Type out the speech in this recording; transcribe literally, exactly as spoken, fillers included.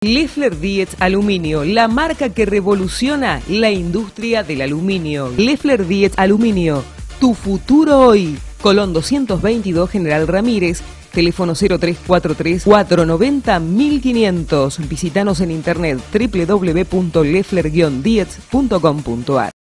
Leffler Dietz Aluminio, la marca que revoluciona la industria del aluminio. Leffler Dietz Aluminio, tu futuro hoy. Colón doscientos veintidós, General Ramírez, teléfono cero tres cuatro tres, cuatro nueve cero, mil quinientos. Visítanos en internet w w w punto leffler guion dietz punto com punto a r.